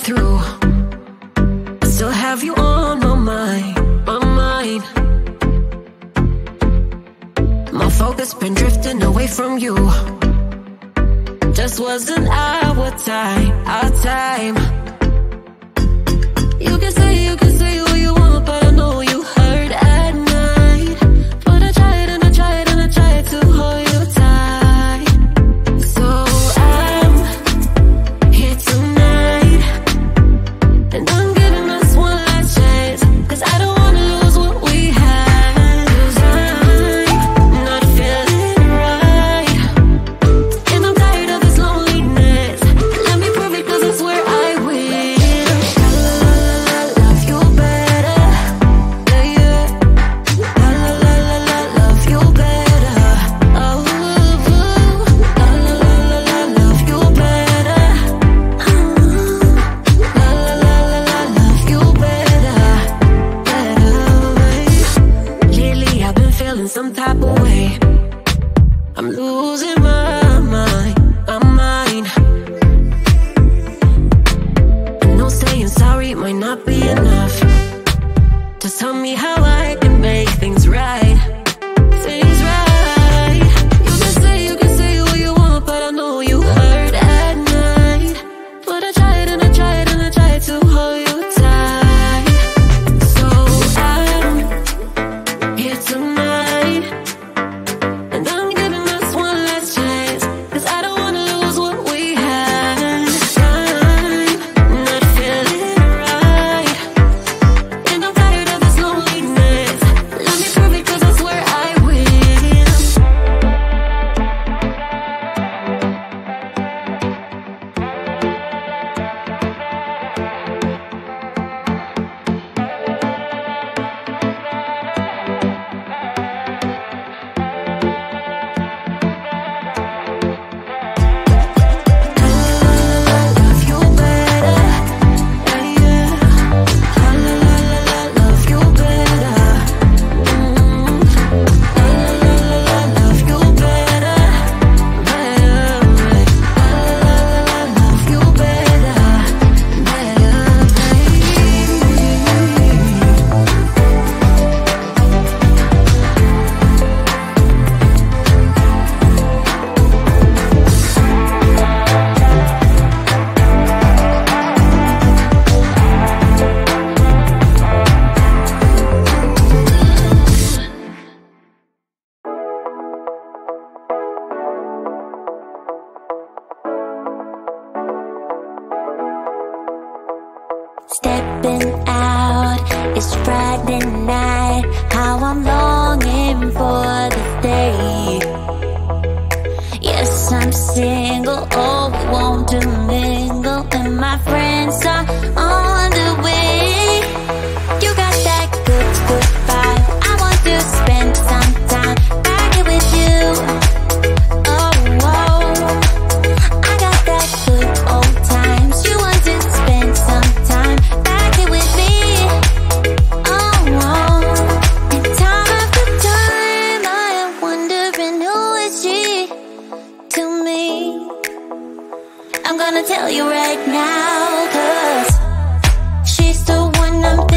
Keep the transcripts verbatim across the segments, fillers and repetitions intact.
through. I still have you on my mind, my mind. My focus been drifting away from you. Just wasn't our time, our time. You can say, you can say who you want, but I know you hurt at night. But I tried and I tried and I tried to hold you tight. So I'm here tonight, and I'm giving us one last chance, cause I don't wanna lose what we had. Cause I'm not feeling right, and I'm tired of this loneliness. Let me prove it, cause I swear I will. Love you better, yeah, yeah. La la la la la, love you better. Oh, ooh, la la la la la, love you better. La la la la la, love you better, better. Lately I've been feeling some type of way. I'm losing my mind, my mind. I know saying sorry might not be enough. Just tell me how I can make things right, things right. You can say, you can say who you want, but I know you hurt at night. But I tried and I tried and I tried to hold you tight. So I'm here tonight, and I'm giving us one last chance, cause I don't wanna lose what we had. I'm not feeling right, and I'm tired of this loneliness. Let me prove it, cause I swear I will. Love you better, yeah, yeah. La la la la la, love you better. Mm. La la la la la, love you better, better. La la la la, love you better, better, Stepping out, it's Friday night. How I'm longing for this day. Yes, I'm single, oh, we want to mingle, and my friends are on the way. You got that good, good vibe. I want to spend some time back here with you. Oh, whoa. I got that good old times. You want to spend some time back here with me. Oh, whoa. And time after time, I am wondering who is she to me. I'm gonna tell you right now, cause she's the one I'm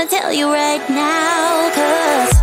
wanna tell you right now, 'cause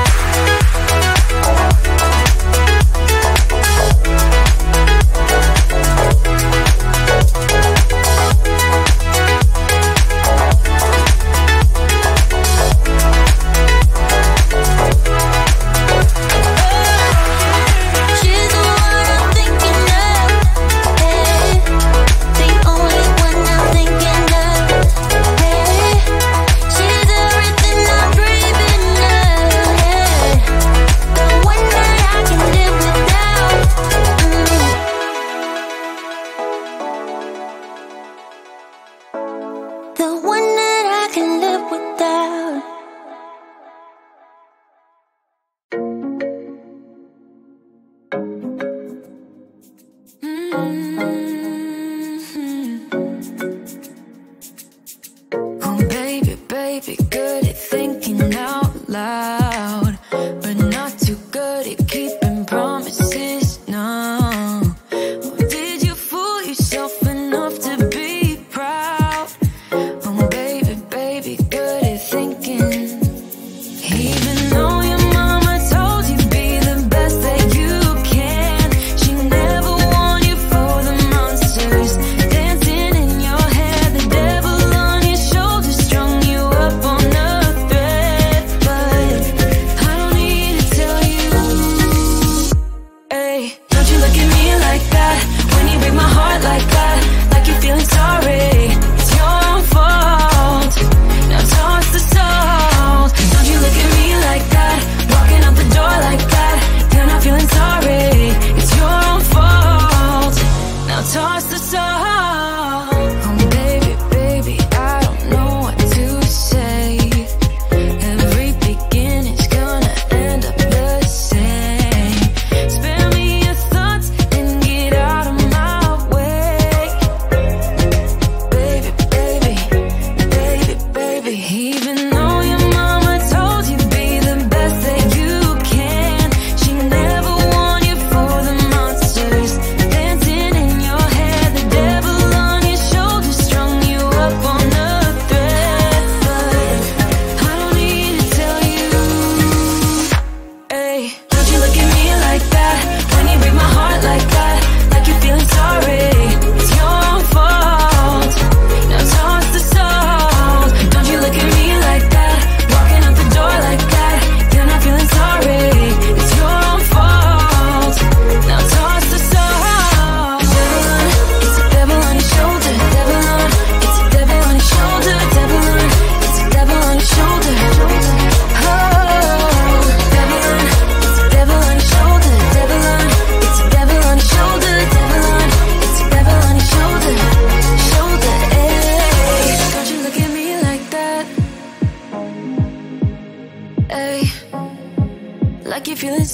like you're feeling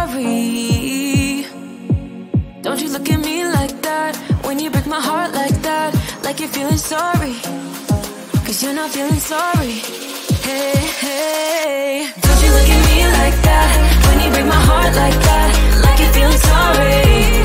sorry. Don't you look at me like that when you break my heart like that, like you're feeling sorry, 'cause you're not feeling sorry. Hey, hey, don't you look at me like that when you break my heart like that, like you're feeling sorry.